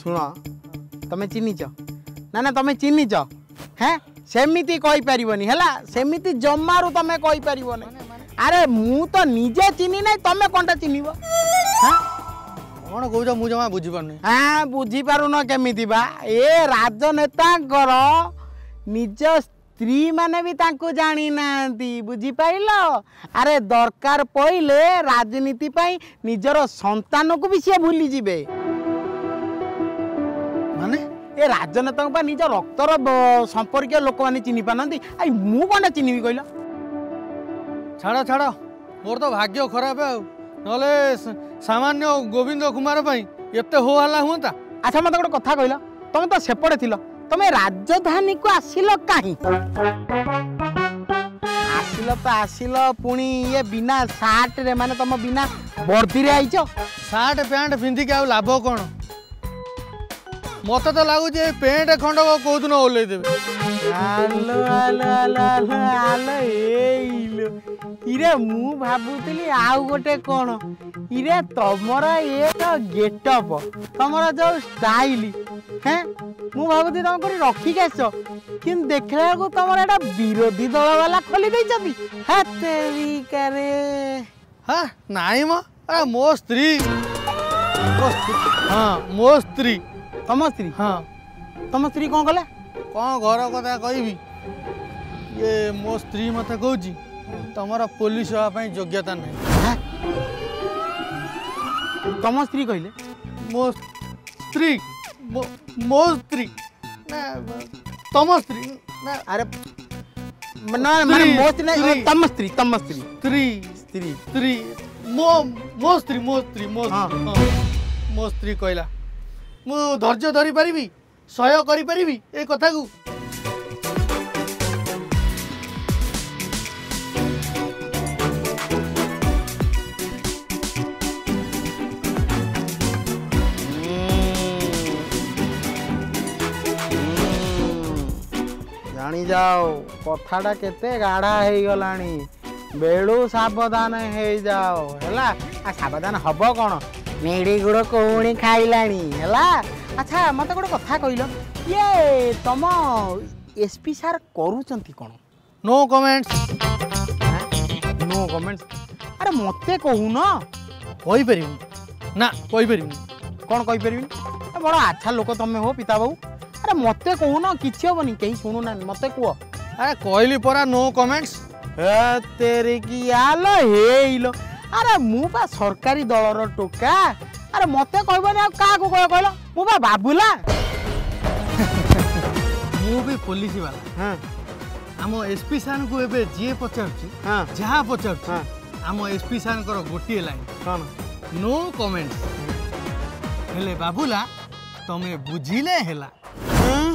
शुण तमें चिन्हिच ना ना तमें चिन्हिच हैं सेमिति कहि परिबनी हला सेमिति जम्मारू तमें कहि परिबनी अरे मु तो निजे चिन्हि नै तमें कोनटा चिन्हिबो हैं कौन कौच मु जमा बुझी पारनी हाँ बुझी पारुन केमिति बा ए राजनेतांकर निज स्त्री माने भी तांको जानी नांती बुझी पाइलो अरे दरकार पइले राजनीति पई निजर संतान को भी से भूली जिबे माने ए राजनेता पा निज रक्तर संपर्क लोक माने चिन्हि पानंती आई मु कोनटा चिन्हिबी कइलो छाड़ छाड़ मोर तो भाग्य खराब है नले सामान्य गोविंद कुमार पाई एते हो हल्ला हुंता अच्छा मत गोटे कथा कइलो तुम तो सेपड़े थिलो तुम राजधानी को आसिल कहीं आसिल तो आसिल पुणी ये बिना सार्ट रे माने तुम बिना वर्दी रे आइछ सार्ट पैंट पिंधि के आ लाभ कौन मत तो लगुच पेंट खंड कौ दिन ओल्लै देवे आलो आलो आलो आलो आलो एइलो इरे मु भाबुतली आउ गोटे कोन इरे तमर ये तो गेटअप तमर जो स्टाइल हैं मु भाबुती तुम कोरी रखी के आसो किन देखला को तमर एटा विरोधी दल वाला खोली दै छथि हातेरी करे हां नाई म मो स्त्री हां मो स्त्री तम स्त्री हाँ तम स्त्री कौन कले कौन घर कथा कहबी ये मो स्त्री मत कहूँ तुमर पुलिस हाँपाई योग्यता नहीं तम स्त्री कहले मो स्त्री मो स्त्री तम स्त्री ना अरे ना माने मो स्त्री तम स्त्री स्त्री स्त्री स्त्री मो स्त्री मो स्त्री कहला मु धैर्य धरी पारिबी सह्य करि पारिबी ए कथा को जानी जाओ कथाटा केते गाढ़ा हे गलानी बेलू सावधान हे जाओ हैला आ सावधान हबो कोन मेडी गुड़ कोणी खाइलानी हैला अच्छा मत गोटे कथा कहलो ये तुम एसपी सार करूचंती कोन नो कमेंट्स नो कमेंट्स अरे मते कहू न कहि परिबी ना कहि परिबी कोन कहि परिबी बड़ा अच्छा लोक तमे हो पिता बाबू अरे मते कहू न किछि होबनी केही सुनु ना मते कुओ अरे कहली परा नो कमेंट्स ए तेरे की आलो हेइलो अरे मु बा सरकारी दलर टोका अरे मते कहबनी आ का को कहलो मु बा बाबूला मु भी पुलिस वाला हां आम एसपी सान को एबे जे पचारछि हां जहां पचारछि आम एसपी सान कर गोटिए लाइन कोन नो कमेंट्स हेले बाबूला तमे बुझिले हेला